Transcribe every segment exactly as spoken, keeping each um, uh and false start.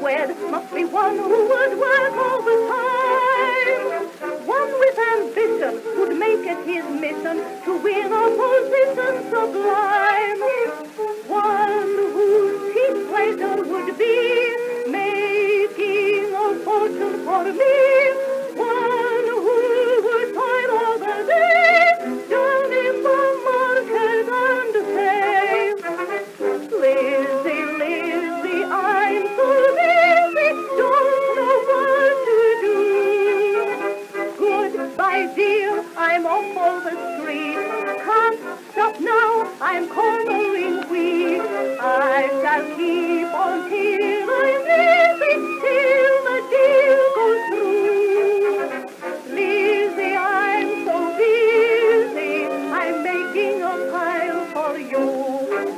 wed must be one who would work all the time. One with ambition would make it his mission to win a position sublime. One whose chief pleasure would be making a fortune for me. One who would toil all the day down in the market and say, Lizzie, Lizzie, I'm so busy, don't know what to do. Goodbye, dear, I'm off for the street. Can't stop now, I'm cornering wheat. I shall keep on till I'm busy, till the deal goes through. Lizzie, I'm so busy, I'm making a pile for you.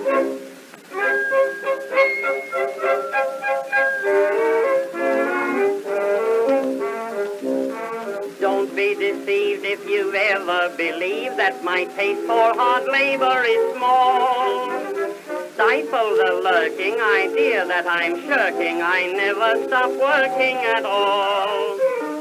Don't be deceived if you ever believe that my taste for hard labor is small. Stifle the lurking idea that I'm shirking. I never stop working at all.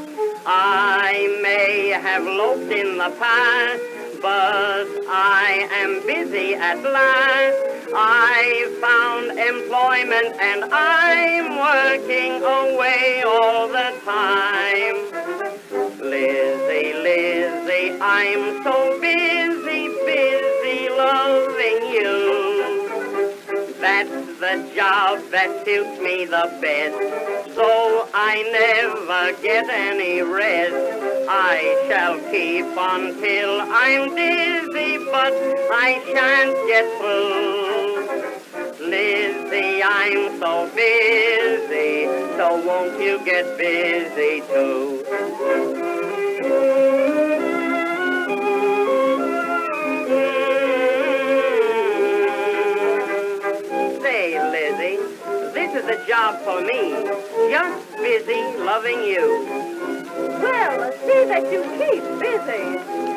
I may have loafed in the past, but I am busy at last. I found employment and I'm working away all the time. Lizzie, Lizzie, I'm so busy, busy loving you. That's the job that suits me the best, so I never get any rest. I shall keep on till I'm dizzy, but I shan't get through. Lizzie, I'm so busy, so won't you get busy too? This is a job for me, just busy loving you. Well, see that you keep busy.